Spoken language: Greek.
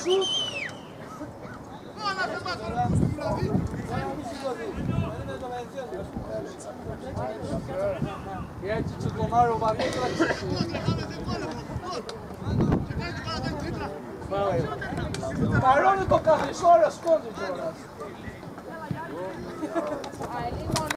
σου. Και έτσι τσουκομάρο βαρύ Παρώνει το καθισόρα σκόντι τώρα.